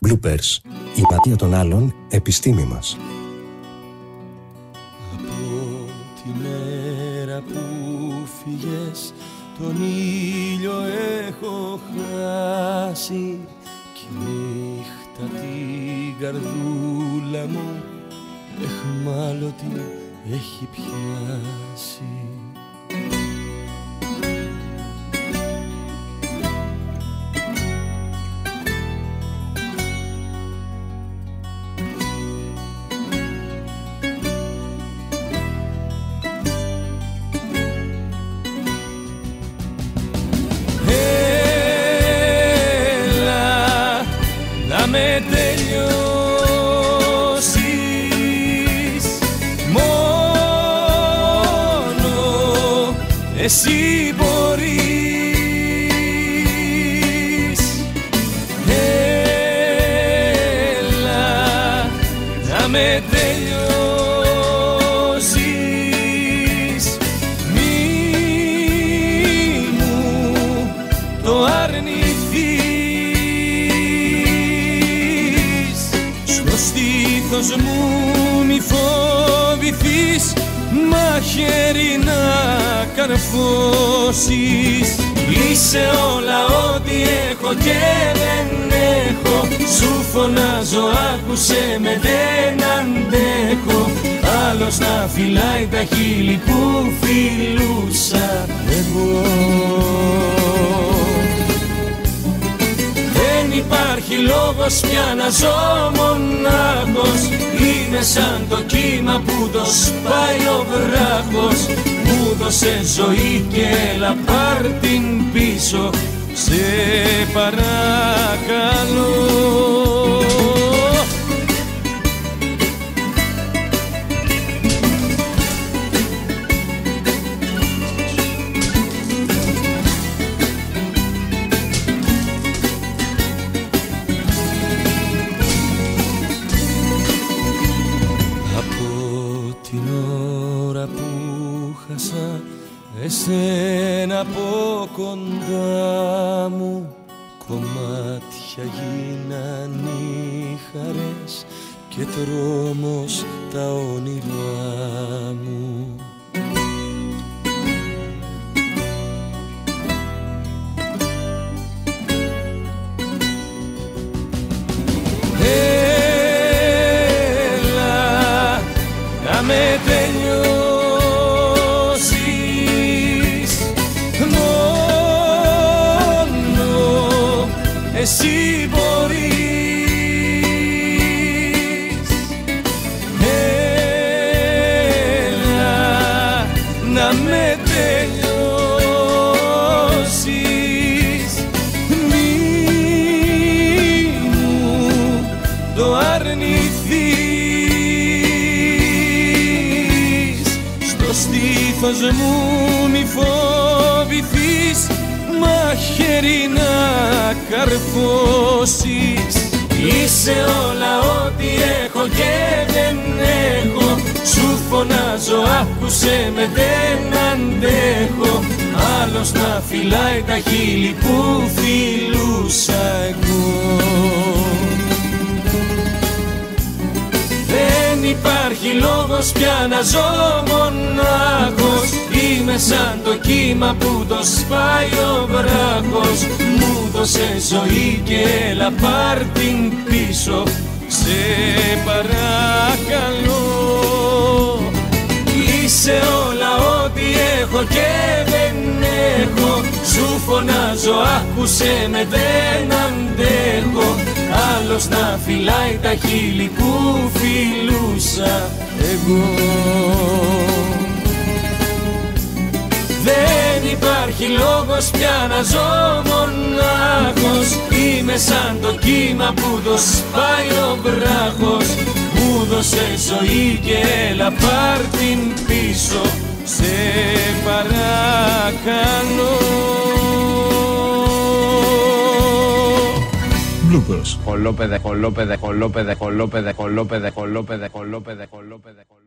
Bloopers. Η ματιά των άλλων επιστήμη μας. Από τη μέρα που φύγες τον ήλιο έχω χάσει κι η νύχτα την καρδούλα μου εχμάλωτη έχει πιάσει. Με τελειώσεις, μόνο εσύ μπορείς. Έλα να με τελειώσεις, μη μου το αρνηθείς. Στο στήθος μου μη φοβηθείς, μαχαίρι να καρφώσεις. Είσαι όλα ό,τι έχω και δεν έχω, σου φωνάζω άκουσε με δεν αντέχω. Άλλος να φυλάει τα χείλη που φιλούσα εγώ. Δεν υπάρχει λόγος πια να ζω μονάχος, είμαι σαν το κύμα που το σπάει ο βράχος. Μου δώσε ζωή και έλα πάρ' την πίσω, σε παρακαλώ. Την ώρα που χάσα εσένα από κοντά μου, κομμάτια γίναν οι χαρές και τρόμος τα όνειρά μου. Με τελειώσεις, μόνο εσύ μπορείς. Έλα να με τελειώσεις, μη μου το αρνηθείς. Στο στήθος μου μη φοβηθείς, μαχαίρι να καρφώσεις. Είσαι όλα ό,τι έχω και δεν έχω, σου φωνάζω άκουσε με δεν αντέχω. Άλλος να φυλάει τα χείλη που φιλούσα εγώ. Δεν υπάρχει λόγος πια να ζω μονάχος, είμαι σαν το κύμα που το σπάει ο βράχος. Μου δώσε ζωή και έλα πάρ' την πίσω, σε παρακαλώ. Είσαι όλα ό,τι έχω και δεν έχω, σου φωνάζω άκουσε με δεν αντέχω. Άλλος να φυλάει τα χείλη που φιλούσα εγώ. Δεν υπάρχει λόγος πια να ζω μονάχος, είμαι σαν το κύμα που το σπάει ο βράχος. Μου δώσε ζωή και έλα πάρ' την πίσω, σε παρακαλώ. Bloopers. Κολόπεδε, κολόπεδε, κολόπεδε, κολόπεδε, κολόπεδε, κολόπεδε, κολόπεδε, κολόπεδε.